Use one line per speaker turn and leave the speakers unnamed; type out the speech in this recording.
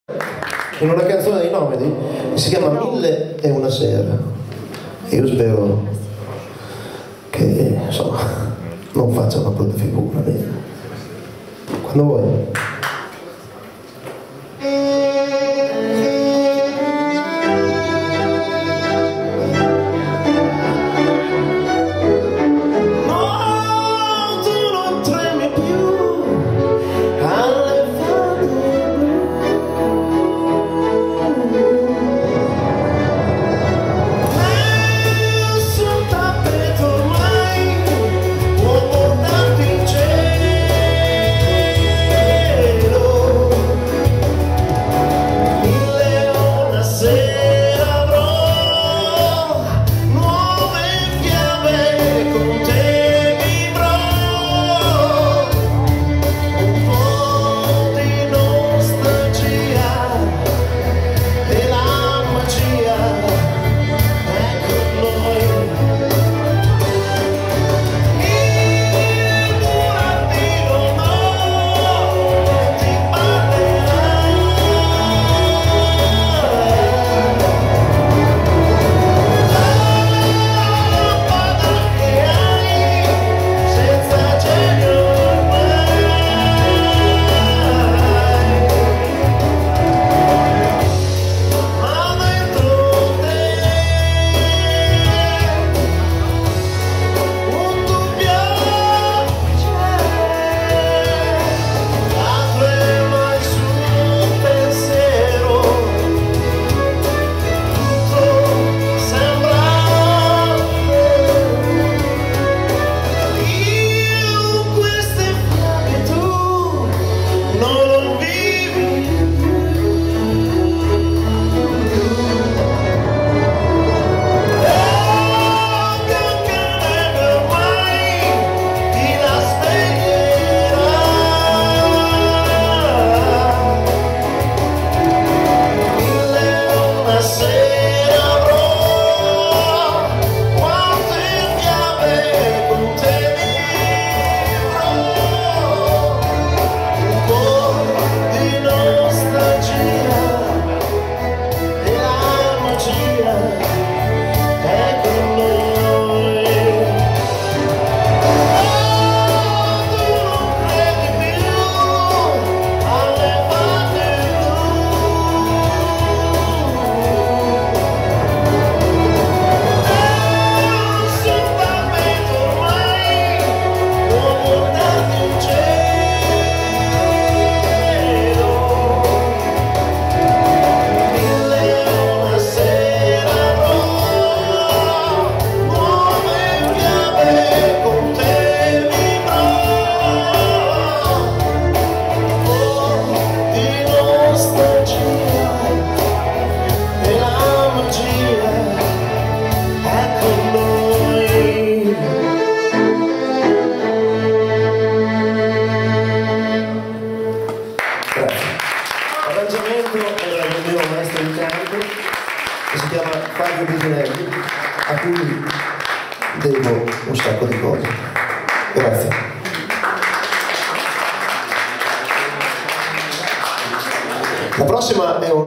in una canzone dei Nomadi che si chiama 1001 sera, e io spero che insomma non faccia una brutta figura. Quando vuoi. L'arrangiamento era del mio maestro di canto, che si chiama Fabio Bisinelli, a cui devo un sacco di cose. Grazie. La prossima è un